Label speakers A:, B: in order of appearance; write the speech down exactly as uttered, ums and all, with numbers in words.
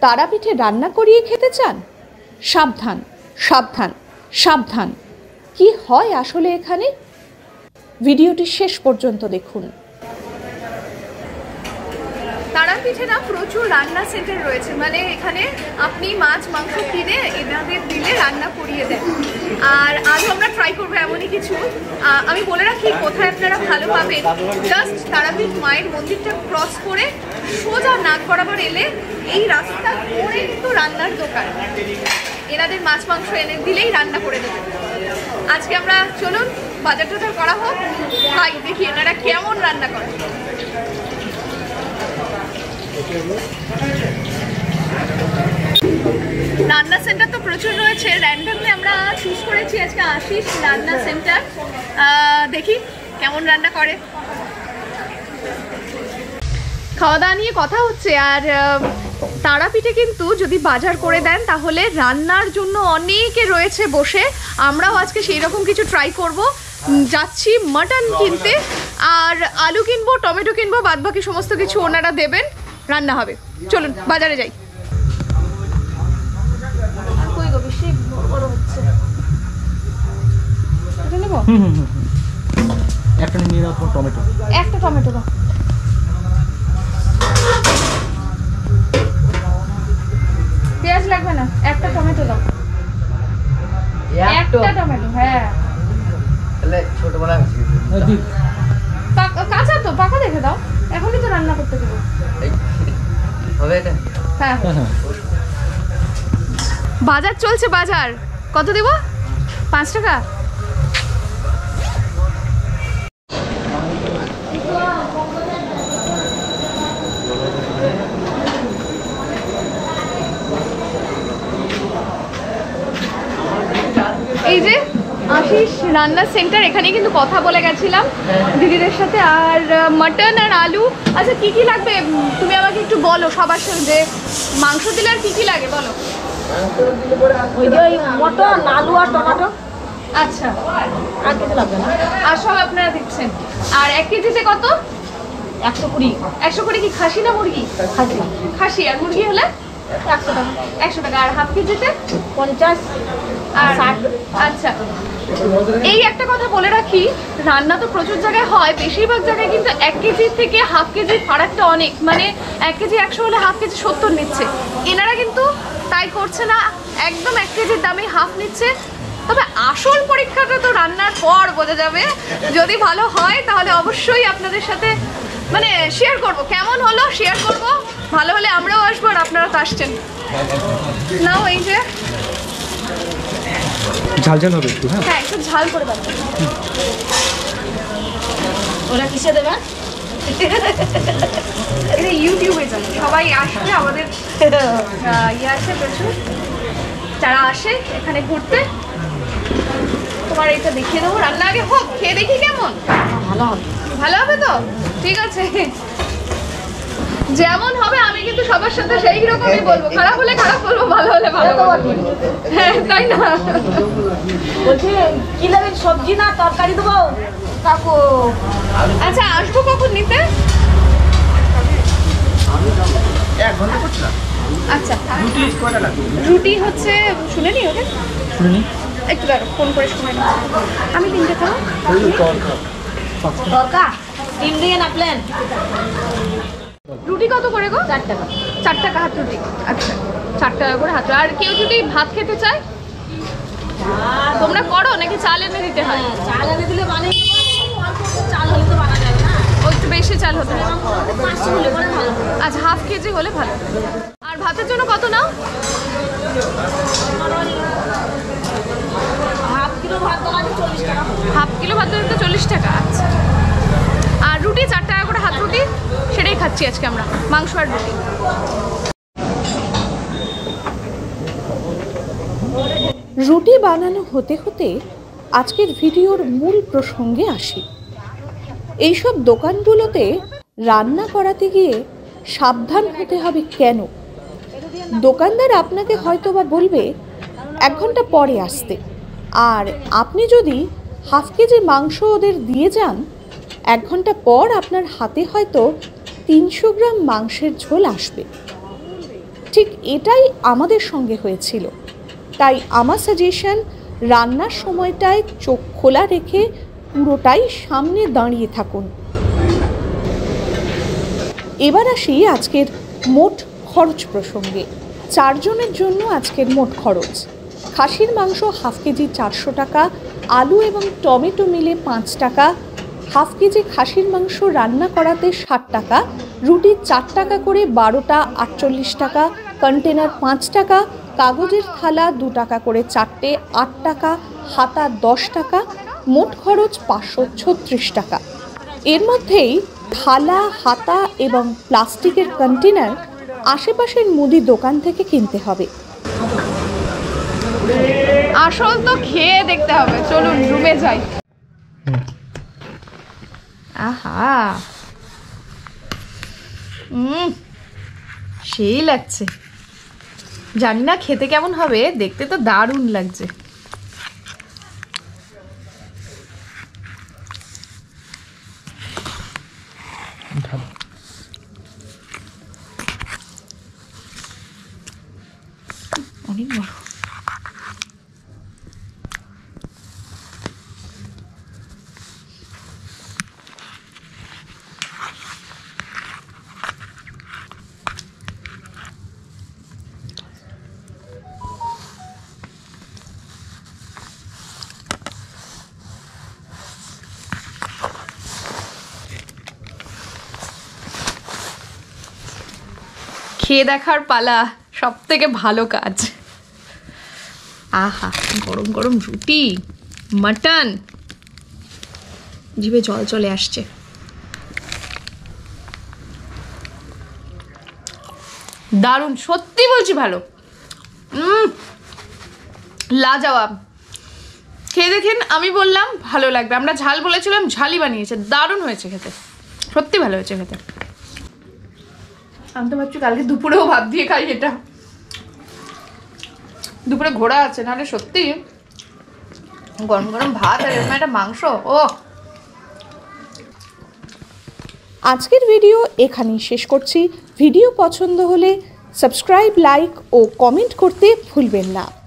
A: তারাপীঠে রান্না করিয়ে খেতে চান? সাবধান সাবধান সাবধান। কি হয় আসলে এখানে? ভিডিওটি শেষ পর্যন্ত দেখুন।
B: তারাপীঠে না প্রচুর রান্না সেন্টার রয়েছে, মানে এখানে আপনি মাছ মাংস কিনে এনাদের দিলে রান্না করিয়ে দেন। আর আজও আমরা ট্রাই করবো এমনই কিছু। আমি বলে রাখি কোথায় আপনারা ভালো পাবেন, জাস্ট তারাপীঠ মায়ের মন্দিরটা ক্রস করে সোজা নাক বরাবর এলে এই রাস্তা করে কিন্তু রান্নার দোকান, এনাদের মাছ মাংস এনে দিলেই রান্না করে দেবেন। আজকে আমরা চলুন বাজার টাজার করা হোক, তাই দেখি এনারা কেমন রান্না করেন। রান্না সেন্টার তো প্রচুর রয়েছে, র্যান্ডমলি আমরা চুজ করেছি আজকে আশিস রান্না সেন্টার। দেখি কেমন রান্না করে। খাওয়া দাওয়া নিয়ে কথা হচ্ছে। আর তারাপীঠে কিন্তু যদি বাজার করে দেন তাহলে রান্নার জন্য অনেকে রয়েছে বসে। আমরাও আজকে সেই রকম কিছু ট্রাই করব। যাচ্ছি মাটন কিনতে, আর আলু কিনবো, টমেটো কিনবো, বাদ বাকি সমস্ত কিছু ওনারা দেবেন, রান্না হবে। চলুন বাজারে যাই।
C: একটা নিয়ে দাও টমেটো,
B: একটা টমেটো দাও। পেঁয়াজ লাগবে না, একটা টমেটো দাও। একটা টমেটো, হ্যাঁ।
C: ছোট বড়
B: কাঁচা তো, পাকা দেখে দাও, এখনই তো রান্না করতে দেবো। হ্যাঁ বাজার চলছে, বাজার কত দেব? পাঁচ টাকা। এই যে আশিস রান্না সেন্টার, এখানে কিন্তু কথা বলে গেছিলাম দিদিদের সাথে। আর মাটন আর আলু, আচ্ছা কি কি লাগবে তুমি আমাকে একটু বলো সবার সঙ্গে। মাংস দিলে আর কি কি লাগে বলো?
D: ওই যে ওই মটন, আলু আর টমেটো।
B: আচ্ছা,
D: আর কিছু লাগবে না।
B: আর সব আপনারা দিচ্ছেন। আর এক কেজিতে কত?
D: একশো কুড়ি।
B: একশো কুড়ি কি খাসি না মুরগি?
D: খাসি।
B: খাসি। আর মুরগি হলে
D: একশো টাকা।
B: একশো টাকা। আর হাফ কেজিতে
D: পঞ্চাশ
B: আর
D: ষাট।
B: আচ্ছা, এই একটা কথা বলে রাখি, রান্না তো প্রচুর জায়গায় হয়, বেশিরভাগ জায়গায় কিন্তু এক কেজি থেকে হাফ কেজির ফারাকটা অনেক, মানে এক কেজি একশো হলে হাফ কেজি সত্তর নিচ্ছে। এনারা কিন্তু তাই করছে না, একদম এক কেজির দামে হাফ নিচ্ছে। তবে আসল পরীক্ষাটা তো রান্নার পর বোঝা যাবে। যদি ভালো হয় তাহলে অবশ্যই আপনাদের সাথে মানে শেয়ার করব, কেমন হলো শেয়ার করব। ভালো হলে আমরাও আসবো আর আপনারা তো আসছেন। নাও এই যে
C: ঝাল ঝাল হবে একটু। হ্যাঁ
B: হ্যাঁ একটু ঝাল করে দাও।
D: ওরা কিসে দেবে?
B: এটা ইউটিউবে যাবে, সবাই আসবে, আমাদের ইয়ে আছে প্রচুর যারা আসে এখানে ঘুরতে। তোমার এটা দেখিয়ে দেবো, রান্না আগে হোক, খেয়ে দেখি কেমন।
D: ভালো হবে,
B: ভালো হবে তো ঠিক আছে। যেমন হবে আমি কিন্তু সবার সাথে সেই রকমই বলবো, খারাপ হলে খারাপ বলবো, ভালো হলে ভালো বলবো। হ্যাঁ তাই না?
D: বলছি কি নেবেন, সবজি না তরকারি দেবো কাকু?
B: আচ্ছা আসবো কখন নিতে? আচ্ছা রুটি হচ্ছে, শুনে নি ওকে, একটু দাঁড়ো ফোন করে শুনে নি। আমি তিনটে খাবো।
D: তরকা ডিম দিয়ে না প্লেন।
B: রুটি কত করে গো?
D: চার টাকা।
B: চার টাকা হাত রুটি। আচ্ছা চার টাকা করে হাত। আর কেউ যদি ভাত খেতে চায় তোমরা করো নাকি চাল এনে দিতে হয়?
D: চাল এনে দিলে বানিয়ে চাল হলে তো বানা যাবে না,
B: ও একটু বেশি চাল হতে হয়।
D: পাঁচশো হলে পরে ভালো।
B: আচ্ছা হাফ কেজি হলে ভালো। আর ভাতের জন্য কত নাও?
D: হাফ কিলো ভাত দোকানে চল্লিশ টাকা।
B: হাফ কিলো ভাত তো চল্লিশ টাকা। আচ্ছা আর রুটি চার টাকা করে হাত রুটি, সেটাই খাচ্ছি আজকে আমরা, মাংস আর রুটি।
A: রুটি বানানো হতে হতে আজকের ভিডিওর মূল প্রসঙ্গে আসি। এইসব দোকানগুলোতে রান্না করাতে গিয়ে সাবধান হতে হবে কেন? দোকানদার আপনাকে হয়তোবা বলবে এক ঘন্টা পরে আসতে, আর আপনি যদি হাফ কেজি মাংস ওদের দিয়ে যান, এক ঘন্টা পর আপনার হাতে হয়তো তিনশো গ্রাম মাংসের ঝোল আসবে। ঠিক এটাই আমাদের সঙ্গে হয়েছিল। তাই আমার সাজেশন, রান্নার সময়টায় চোখ খোলা রেখে পুরোটাই সামনে দাঁড়িয়ে থাকুন। এবার আসি আজকের মোট খরচ প্রসঙ্গে। চারজনের জন্য আজকের মোট খরচ: খাসির মাংস হাফ কেজি চারশো টাকা, আলু এবং টমেটো মিলে পাঁচ টাকা, হাফ কেজি খাসির মাংস রান্না করাতে ষাট টাকা, রুটি চার টাকা করে বারোটা আটচল্লিশ টাকা, কন্টেনার পাঁচ টাকা, কাগজের থালা দু টাকা করে চারটে আট টাকা, হাতা দশ টাকা, মোট খরচ পাঁচশো ছত্রিশ টাকা। এর মধ্যেই থালা, হাতা এবং প্লাস্টিকের কন্টেনার আশেপাশের মুদি দোকান থেকে কিনতে হবে।
B: আসল তো খেয়ে দেখতে হবে, চলুন রুমে যাই। আহা, হুম, সেই লাগছে। জানি না খেতে কেমন হবে, দেখতে তো দারুণ লাগছে। অনেক বড়। খেয়ে দেখার পালা, সব থেকে ভালো কাজ। আহা, গরম গরম রুটি, মাটন, জিভে জল চলে আসছে। দারুণ, সত্যি বলছি ভালো। হুম, লাজবাব। খেয়ে দেখেন, আমি বললাম ভালো লাগবে, আমরা ঝাল বলেছিলাম, ঝালই বানিয়েছে। দারুণ হয়েছে খেতে, সত্যি ভালো হয়েছে খেতে। আমি তো ভাবছি কালকে দুপুরেও ভাত দিয়ে খাই এটা। দুপুরে ঘোড়া আছে, নাহলে সত্যি গরম গরম ভাত আর এরকম একটা মাংস। ও,
A: আজকের ভিডিও এখানেই শেষ করছি। ভিডিও পছন্দ হলে সাবস্ক্রাইব, লাইক ও কমেন্ট করতে ভুলবেন না।